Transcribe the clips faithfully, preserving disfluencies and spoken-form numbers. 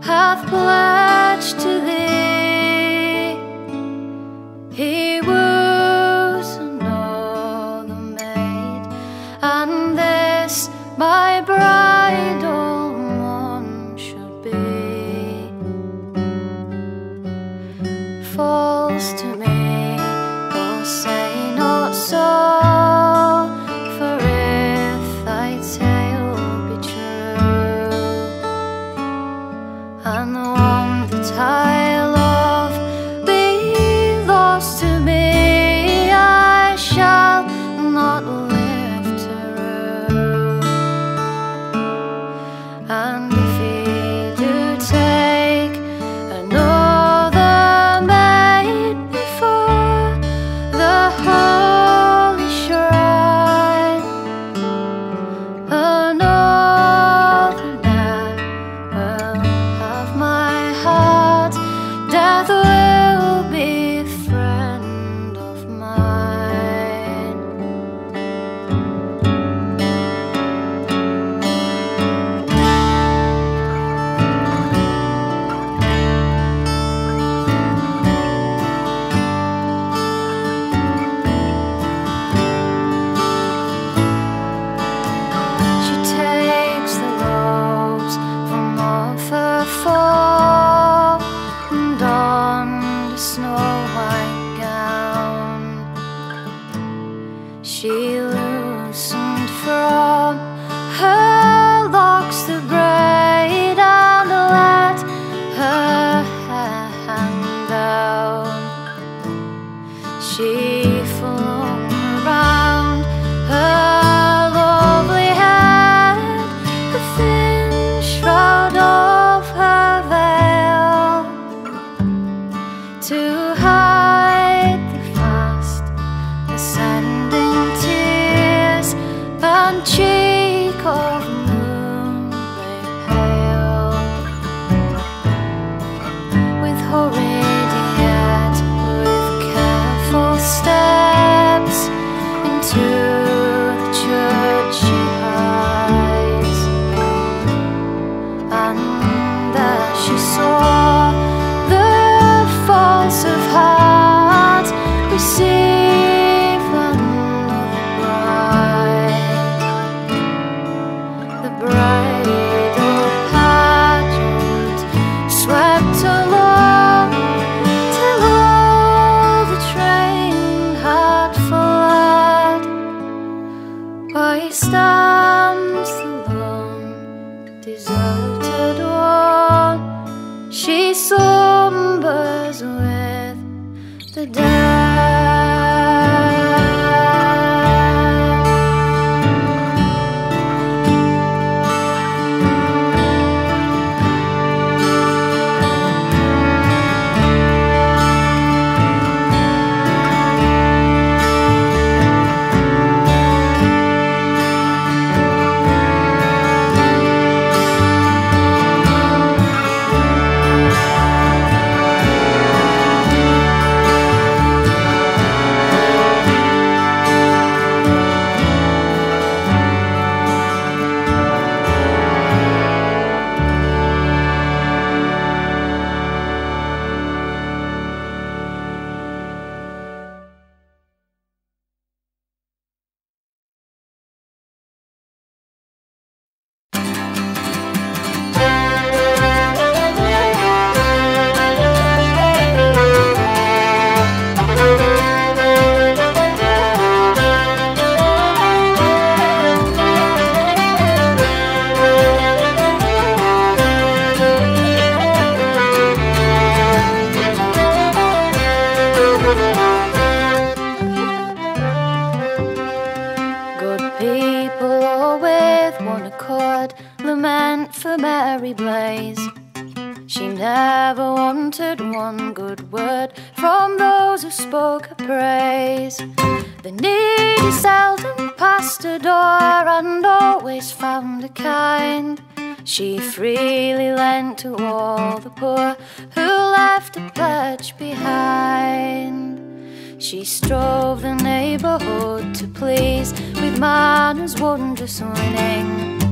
hath pledged to thee. He woos another maid, and this my bridal one should be. False to me, oh say not so, for if thy tale be true, and the one that I love be lost to me, I shall not live to rue. And if he do take another maid before the holy shrine, another now will have my heart, death will be friend of mine. She takes the robes from off her fall, and on the snow white gown she loosened from her locks the braid, and let her hair hang down. She flung around her lovely head the thin shroud of her veil, to hide the fast ascending tears and cheek of moonlight pale. With hurried yet with careful steps into the church she hies, and there she saw the false of heart receive another bride. The bridal pageant swept along till all the train had fled. Why stands the lone, deserted one? She slumbers with the dead. Lament for Mary Blaze. She never wanted one good word from those who spoke her praise. The needy seldom passed her door, and always found her kind. She freely lent to all the poor who left a pledge behind. She strove the neighborhood to please with manners wondrous winning.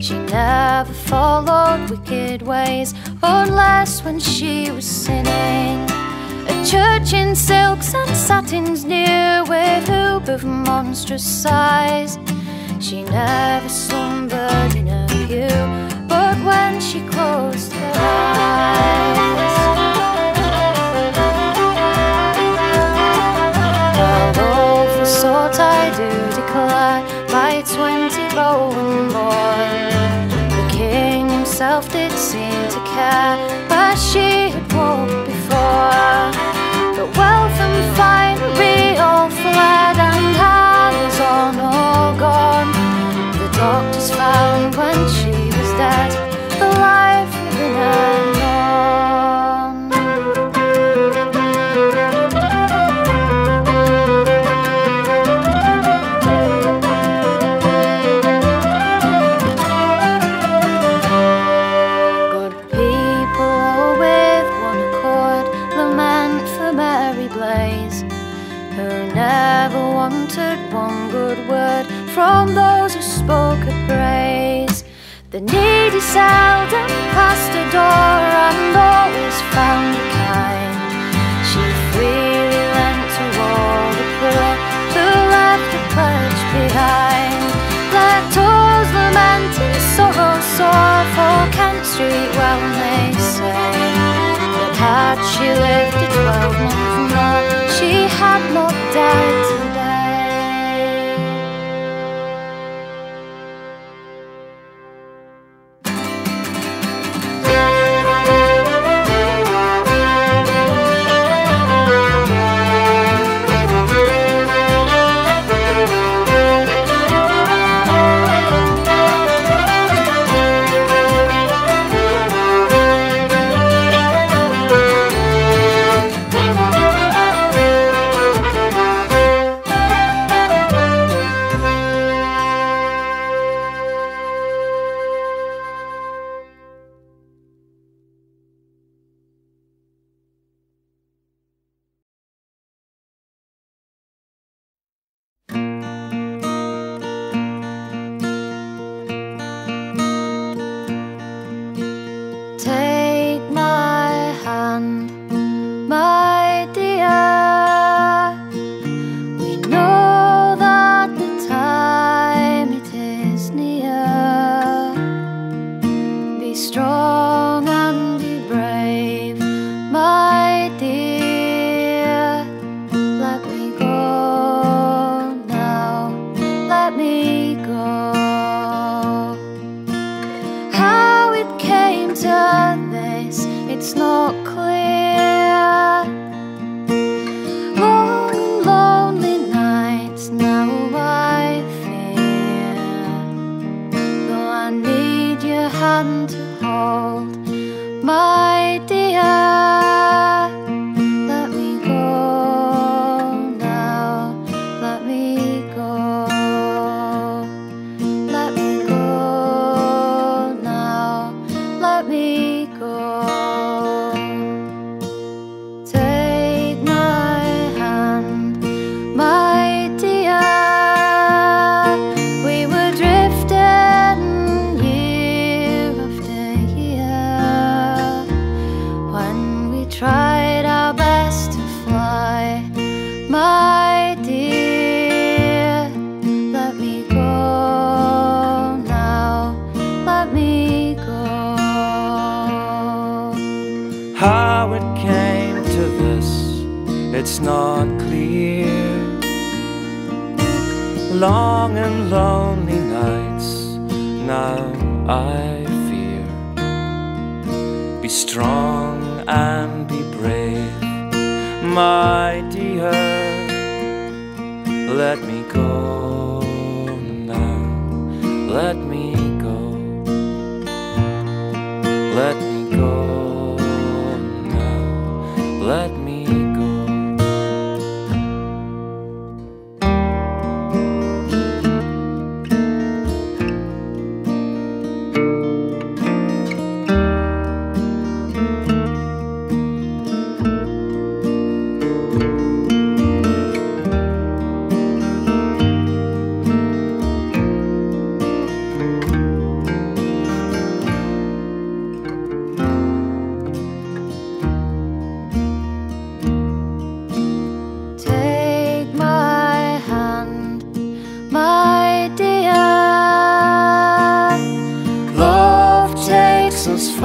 She never followed wicked ways, unless when she was sinning. A church in silks and satins new, with hoop of monstrous size. She never slumbered in her pew, but when she closed her eyes, well, of the sort I do declare, by twenty Bowen born, the king himself did seem to care where she had walked before. But wealth and finery all fled, and hangers on all gone. The doctors found when she was dead the life within her gone. Good people all with one accord lament for Mary Blaze, who never wanted one good word from those who spoke her praise. The needy seldom passed her door, and always found her kind. She freely lent to all the poor who left a pledge behind. Let us lament in sorrow sore, for Kent Street well may say that had she lived a twelvemonth more, she had not died today. Take my hand, my dear. We know that the time it is near. Be strong and be brave, my dear. Let me go now, let me go. How it came to this, it's not clear. Long and lonely nights now I fear, though I need your hand to hold, my dear. Let me go now, let me go. Let me go now, let me go. Take my hand, my dear. We were drifting year after year, when we tried our best to fly, my dear. Let me go now, let me go. How it came to this, it's not clear. Long and lonely nights now I fear. Be strong and be brave, my dear. Let me go now, let me go. Let me go now, let me go.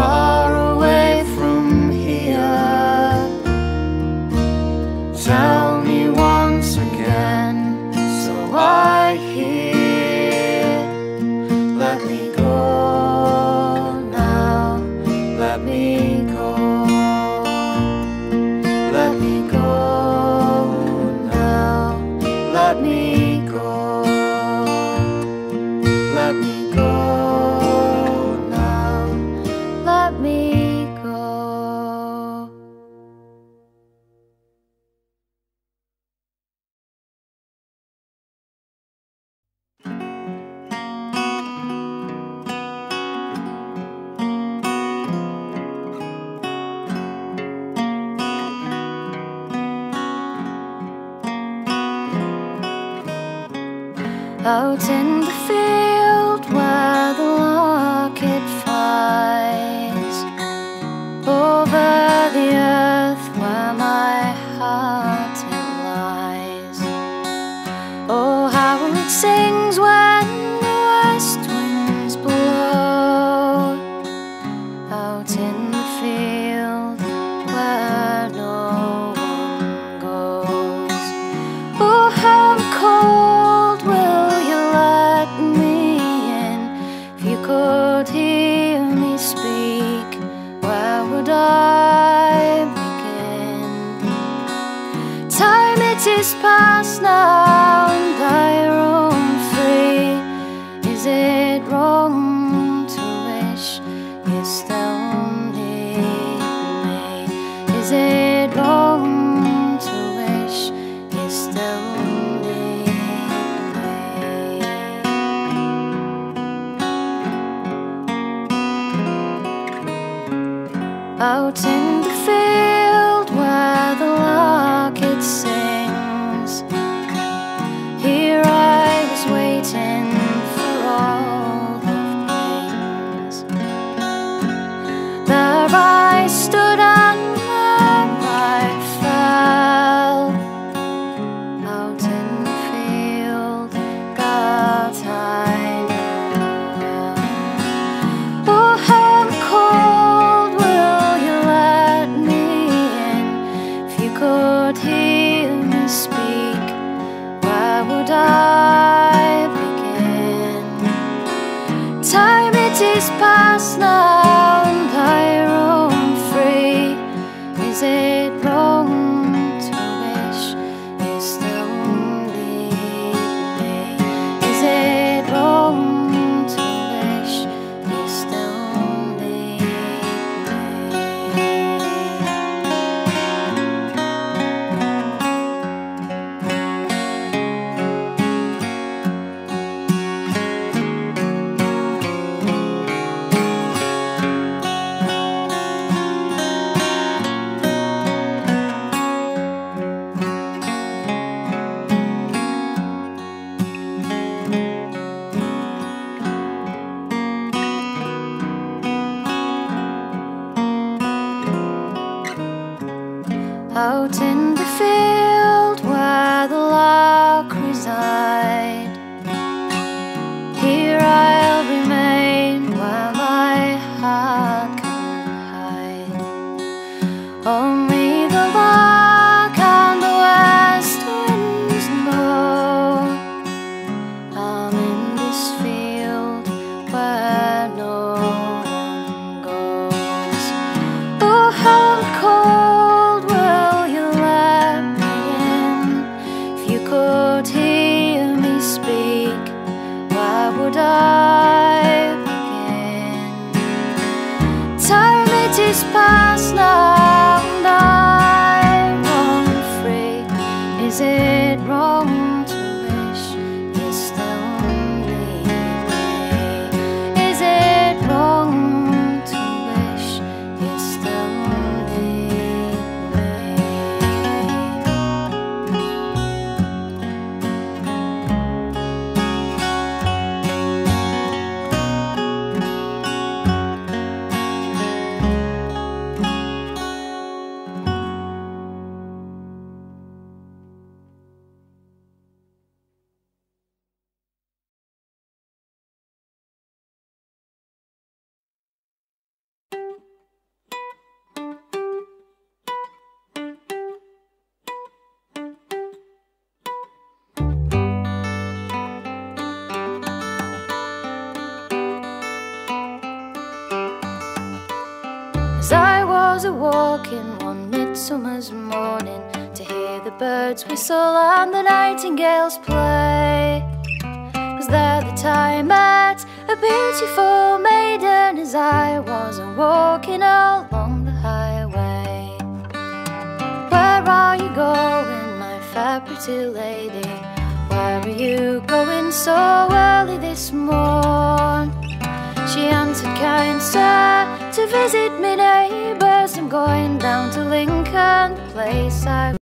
far away from here. Tell me once again, so I hear. Let me go now, let me go. Let me go now, let me go. Let me go now, let me go. Out in the field where the lark-it flies, over the earth where my heart it lies. Oh, how it sings when the west winds blow. Out in the field where no one goes. Oh, how cold will could hear me speak, where would I begin? Time it is past now and I roam free. Is it wrong to wish you still need me? Is it wrong to wish you still need me? Out in the field where the lark-it sings, here I was waiting for all the things. There I stood and there I fell. Out in the field that I know well. Oh, how cold could hear me speak, where would I begin? Time it is past now and I roam free. Is it wrong to wish you still need me? Is it wrong to wish you still need me? Out in the field where the lark reside, here I'll remain where my heart can hide. Only the lark and the west winds know I'm in this field where no one goes. Oh, how cold will you let me in? If you could hear me speak, where would I begin? Time it is past now and I roam free. Is it wrong to wish you still need me? Is it wrong to wish you still need me? As I was a-walking one midsummer's morning, to hear the birds whistle and the nightingales play, was there that I met a beautiful maiden, as I was a-walking along the highway. Where are you going, my fair pretty lady? Where are you going so early this morn? She answered, kind sir, to visit me neighbours. I'm going down to Lincoln, the place I